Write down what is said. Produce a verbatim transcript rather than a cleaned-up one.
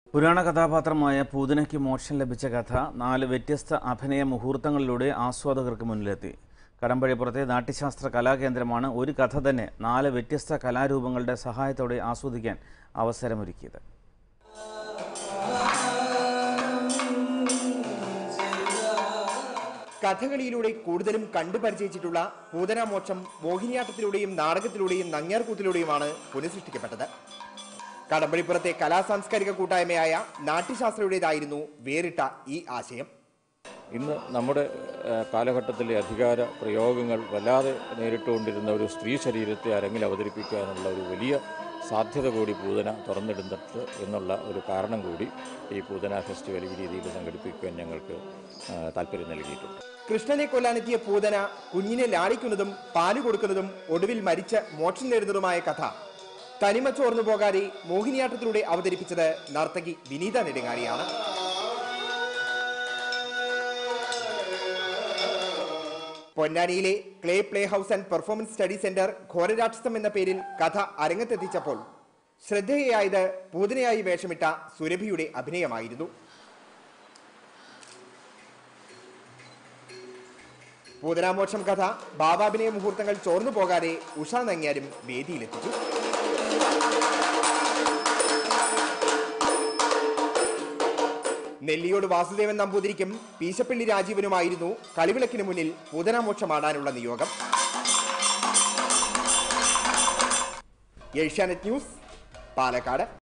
പുരാണ കഥാപാത്രമായ പൂതനയ്ക്ക് മോക്ഷം ലഭിച്ച കഥ നാല് വ്യത്യസ്ത അഭിനയ മുഹൂർത്തങ്ങളിലൂടെ ആസ്വാദകർക്ക് മുന്നിലെത്തി. കടമ്പഴിപ്പുറത്തെ നാട്യശാസ്ത്ര കലാകേന്ദ്രമാണ് ഒരു കഥ തന്നെ നാല് വ്യത്യസ്ത കലാരൂപങ്ങളുടെ സഹായത്തോടെ ആസ്വദിക്കാൻ അവസരമൊരുക്കിയത്. കഥകളിയിലൂടെ കൂടുതലും കണ്ടുപരിചയിച്ചിട്ടുള്ള പൂതനാമോക്ഷം മോഹിനിയാട്ടത്തിലൂടെയും നാടകത്തിലൂടെയും നങ്ങ്യാർകൂത്തിലൂടെയുമാണ് പുനഃസൃഷ്ടിക്കപ്പെട്ടത്. കടമ്പഴിപ്പുറത്തെ കലാസാംസ്കാരിക കൂട്ടായ്മയായ നാട്യശാസ്ത്രയുടേതായിരുന്നു വേറിട്ട ഈ ആശയം. ഇന്ന് നമ്മുടെ കാലഘട്ടത്തിലെ അധികാര പ്രയോഗങ്ങൾ വല്ലാതെ നേരിട്ടുകൊണ്ടിരുന്ന ഒരു സ്ത്രീ ശരീരത്തെ അരങ്ങിൽ അവതരിപ്പിക്കാനുള്ള ഒരു വലിയ സാധ്യത കൂടി പൂതന തുറന്നിടുന്നത് എന്നുള്ള ഒരു കാരണം കൂടി ഈ പൂതന ഫെസ്റ്റിവൽ ഈ രീതിയിൽ സംഘടിപ്പിക്കുവാൻ ഞങ്ങൾക്ക് താല്പര്യം നൽകിയിട്ടുണ്ട്. കൃഷ്ണനെ കൊല്ലാനെത്തിയ പൂതന കുഞ്ഞിനെ ലാളിക്കുന്നതും പാല് കൊടുക്കുന്നതും ഒടുവിൽ മരിച്ച് മോക്ഷം നേടുന്നതുമായ കഥ തനിമ ചോർന്നു പോകാതെ മോഹിനിയാട്ടത്തിലൂടെ അവതരിപ്പിച്ചത് നർത്തകി വിനീത നെടുങ്ങാടിയാണ്. പൊന്നാനിയിലെ clay play house and performance study centre ഘോരരാക്ഷസം എന്ന പേരിൽ കഥ അരങ്ങത്തെത്തിച്ചപ്പോൾ ശ്രദ്ധേയയായത് പൂതനയായി വേഷമിട്ട സുരഭിയുടെ അഭിനയമായിരുന്നു. പൂതനാമോക്ഷം കഥ ഭാവാഭിനയ മുഹൂർത്തങ്ങൾ ചോർന്നു പോകാതെ ഉഷ നങ്ങ്യാരും വേദിയിലെത്തിച്ചു. നെല്ലിയോട് വാസുദേവൻ നമ്പൂതിരിക്കും പീശപ്പള്ളി രാജീവനുമായിരുന്നു കളിവിളക്കിന് മുന്നിൽ പൂതനാമോക്ഷമാടാനുള്ള നിയോഗം. ഏഷ്യാനെറ്റ് ന്യൂസ്, പാലക്കാട്.